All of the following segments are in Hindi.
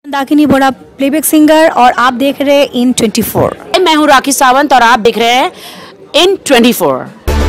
दाकिनी बोरा प्लेबैक सिंगर और आप देख रहे हैं इन 24। मैं हूँ राखी सावंत और आप देख रहे हैं इन 24।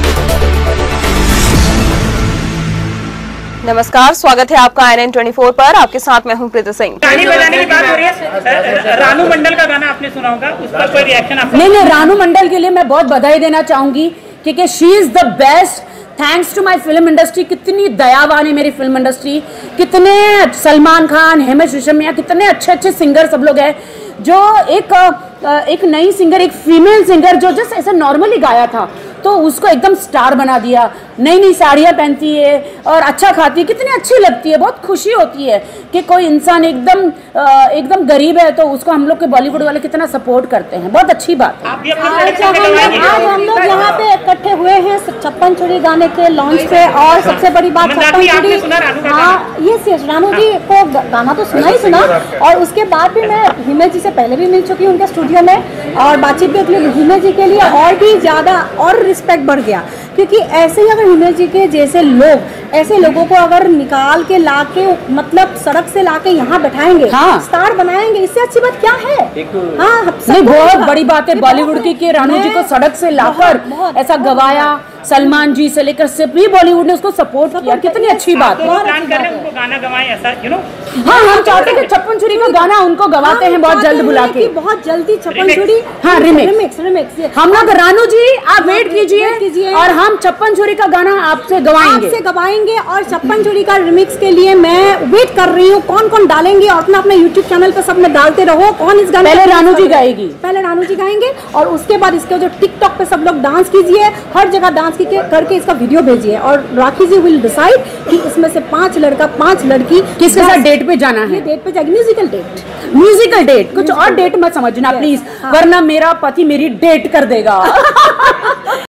नमस्कार, स्वागत है आपका IN 24 पर। आपके साथ मैं हूं प्रीति सिंह। गाने बजाने की बात हो रही है, रानू मंडल का गाना आपने सुना होगा, उस पर कोई रिएक्शन आपका? नहीं, रानू मंडल के लिए मैं बहुत बधाई देना चाहूंगी क्योंकि she is the best. Thanks to my film industry. कितनी दयावान है मेरी फिल्म इंडस्ट्री, कितने सलमान खान, हिमेश रेशमिया, कितने अच्छे अच्छे सिंगर सब लोग हैं। जो एक नई सिंगर, एक फीमेल सिंगर जो जस्ट ऐसा नॉर्मली गाया था तो उसको एकदम स्टार बना दिया। नई नई साड़ियाँ पहनती है और अच्छा खाती है, कितनी अच्छी लगती है। बहुत खुशी होती है कि कोई इंसान एकदम गरीब है तो उसको हम लोग के बॉलीवुड वाले कितना सपोर्ट करते हैं। बहुत अच्छी बात है। आज हम लोग यहाँ पे इकट्ठे हुए हैं छप्पन छुरी गाने के लॉन्च पे। और सबसे बड़ी बात, छप्पन छुरी, हाँ ये रानू जी को गाना तो सुना ही सुना, और उसके बाद भी मैं हिमेश जी से पहले भी मिल चुकी हूँ उनके स्टूडियो में और बातचीत भी होती है। हिमेश जी के लिए और भी ज़्यादा और रिस्पेक्ट बढ़ गया, क्योंकि ऐसे ही अगर हिमेश जी के जैसे लोग, ऐसे लोगों को अगर निकाल के लाके, मतलब सड़क से लाके यहाँ बैठाएंगे, हाँ, स्टार बनाएंगे, इससे अच्छी बात क्या है? हाँ, नहीं, बहुत बड़ी बात है बॉलीवुड की कि रानू जी को सड़क से लाकर ऐसा गवाया। सलमान जी से लेकर सभी बॉलीवुड ने उसको सपोर्ट किया। कितनी अच्छी बात है। उनको गाना गवाएं ऐसा, हाँ, हम चाहते हैं कि छप्पन छुरी का गाना उनको गवाते हैं बहुत जल्द बुला के। बहुत जल्दी छप्पन छुरी, हाँ, रिमिक्स। हम लोग रानू जी आप वेट कीजिए और हम छप्पन छुरी का गाना आपसे गवाएंगे। और छप्पन छुरी का रिमिक्स के लिए मैं वेट कर रही हूँ कौन कौन डालेंगे, और अपना यूट्यूब चैनल पर सब में डालते रहो कौन इस गाने। पहले रानू जी गाएगी, पहले रानू जी गाएंगे और उसके बाद इसके जो टिकटॉक पे सब लोग डांस कीजिए, हर जगह डांस करके इसका वीडियो भेजिए। और राखी जी विल डिसाइड कि इसमें से 5 लड़का 5 लड़की किसके साथ डेट पे जाना है। डेट पे जाएगी, म्यूजिकल डेट, कुछ और डेट मत समझना प्लीज, वरना मेरा पति मेरी डेट कर देगा।